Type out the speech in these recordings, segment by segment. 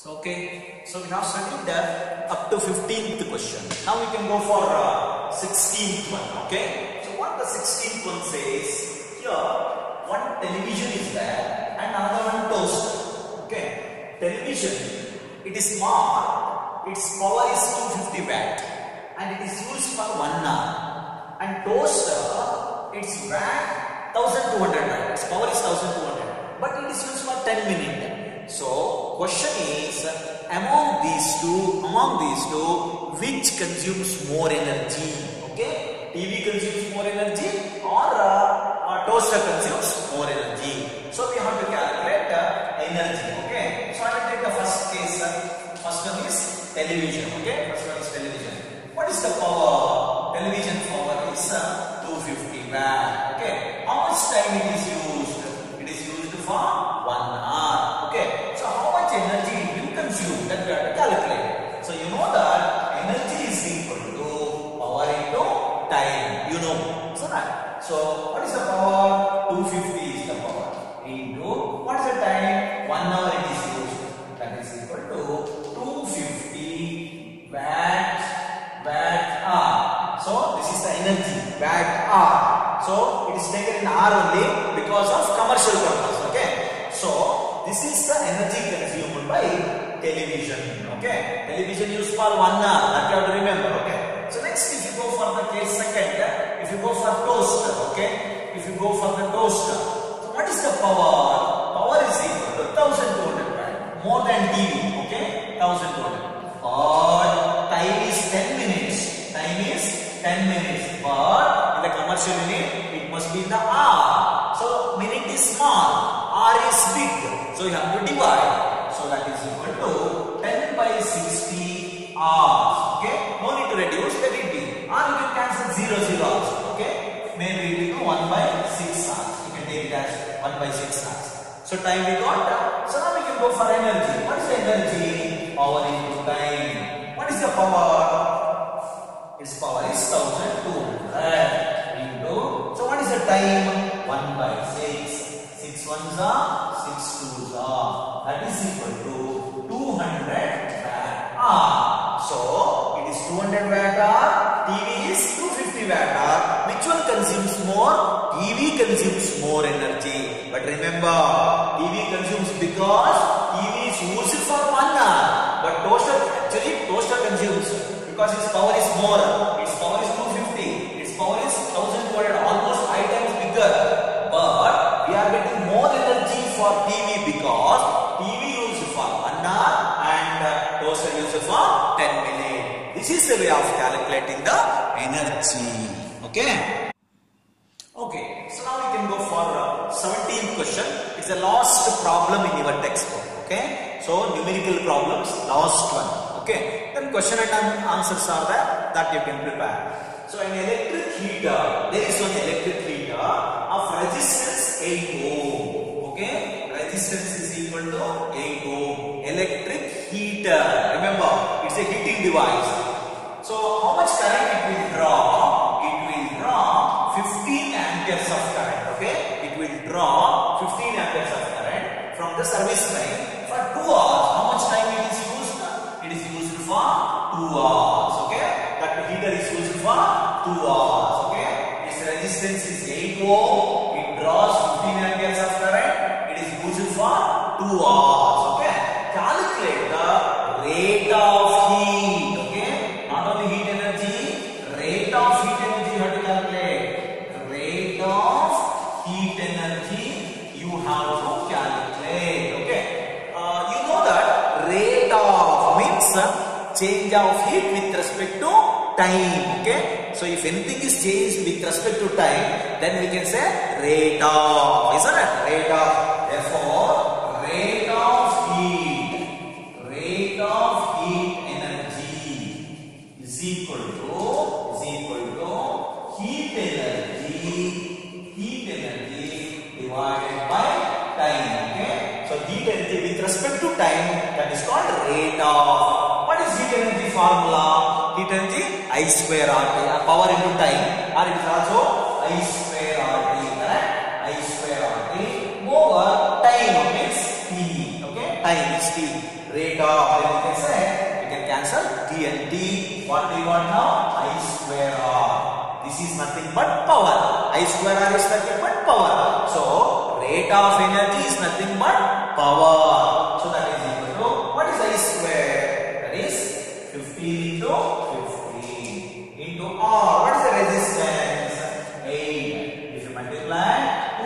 So we have studied up to 15th question. Now we can go for 16th one. Okay. So what the 16th one says here, one television is there and another one toaster. Okay. Television, it is small. Its power is 250 watt and it is used for 1 hour. And toaster, its watt 1200 watt. Its power is 1200, but it is used for 10 minutes. So, question is, among these two, which consumes more energy? Okay, TV consumes more energy or toaster consumes more energy. So, we have to calculate energy. Okay, so I will take the first case. First one is television. Okay, first one is television. What is the power? Television power is 250 watt. Okay, how much time it is used? It is used for 1 hour. Okay, so how much energy it will consume, that we have to calculate. So you know that energy is equal to power into time. You know. So what is the power? 250 is the power into what is the time? 1 hour it is used. That is equal to 250 watt hour. So this is the energy watt hour. So it is taken in hour only because of commercial purpose. Okay. So this is the energy consumed by television. Okay, television used for 1 hour. That you have to remember. Okay. So next, if you go for the case second, if you go for toaster. Okay, if you go for the toaster. So what is the power? Power is equal to 1200 watt, more than TV. Okay, 1200. But time is 10 minutes. Time is 10 minutes. But in the commercial unit, it must be in the hour. So minute is small. R is big, so you have to divide. So that is equal to 10 by 60 hours. Okay, no need to reduce, let it be. Or you can cancel 0 also. Okay, maybe it will 1 by 6 hours. You can take it as 1 by 6 hours. So time we got. So now we can go for energy. What is the energy? Power into time. What is the power? Its power is 1200 into. So what is the time? 1 by 6. 6 ones are 6 twos are, that is equal to 200 watt hour. So it is 200 watt hour, TV is 250 watt hour. Which one consumes more? TV consumes more energy. But remember, TV consumes because TV is used for 1 hour. But toaster consumes because its power is more. Its power is 250. Its power is 1200, almost 5 times bigger. But we are getting more energy for TV because TV used for 1 hour and toaster used for 10 minutes. This is the way of calculating the energy. Okay. Okay. So now we can go for 17th question. It's the last problem in your textbook. Okay. So numerical problems, last one. Okay. Then question and answers are there that you can prepare. So an electric heater, there is one electric heater of resistance 8 ohm. Okay, resistance is equal to 8 ohm. Electric heater, remember, it's a heating device. So how much current it will draw? It will draw 15 amperes of current. Okay, it will draw 15 amperes of current from the service line for 2 hours. How much time it is used? It is used for 2 hours. Okay, that heater is used for 2 hours. Okay, its resistance is 8 ohm. It draws 15 amperes of current. It is used for 2 hours. Okay, calculate the rate of heat. Okay, not only heat energy, rate of heat energy you have to calculate. Rate of heat energy you have to calculate. Okay, you know that rate of means change of heat with respect to time. Okay, so if anything is changed with respect to time, then we can say rate of, isn't it? Rate of. Therefore, rate of heat energy is equal to heat energy divided by time. Okay, so heat energy with respect to time, that is called rate of. What is heat energy formula? Heat energy I square RT, power into time, or it is also I square RT, correct? I square RT over time means T. Okay, time is T. rate of, then we can say, we can cancel T and T. What we got now? I square R. This is nothing but power. I square R is nothing but power. So, rate of energy is nothing but power. So, that is equal to, what is I square? That is 15 into 15 into R. What is the resistance? 8. If you multiply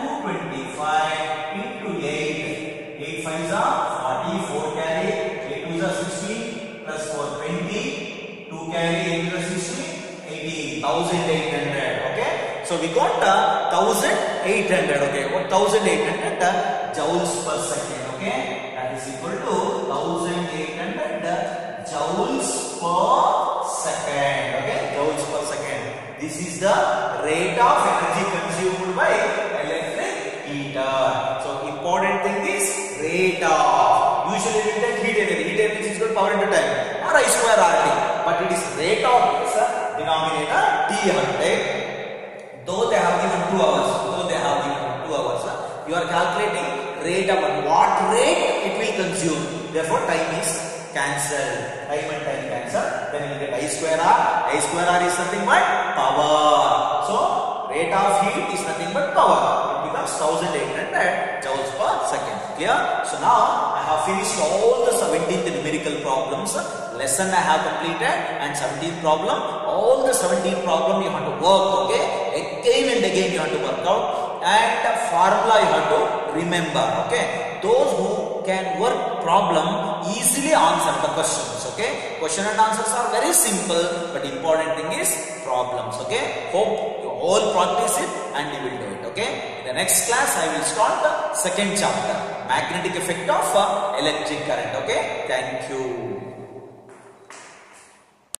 225 into 8, 8 5s are 40, 4 carry, 8 2s are 16, plus 4 20, 2 carry, 8 to the 16, 80, 1800. Okay, so we got 1800. Okay, 1800 joules per second. Okay, that is equal to 1800 joules per second. Okay, joules per second. This is the rate of energy consumed by electric heater. So important thing is rate of. Usually we take heat energy. Heat energy is equal to power into time or I square RT. But it is rate of is denominator T100. Though they have given 2 hours. You are calculating rate of what rate it will consume. Therefore time is cancelled. Time and time cancel. Then you get I square R. I square R is nothing but power. So rate of heat is nothing but power. It becomes 1800 joules per second. Clear? So now I have finished all the 17th numerical problems. Lesson I have completed and 17th problem. All the 17th problem you have to work. Okay? Again and again you have to work out. And formula you have to remember. Okay? Those who can work problem easily answer the questions. Okay? Question and answers are very simple, but important thing is problems. Okay? Hope you all practice it and you will do it. Okay? In the next class I will start the second chapter, magnetic effect of electric current. Okay? Thank you.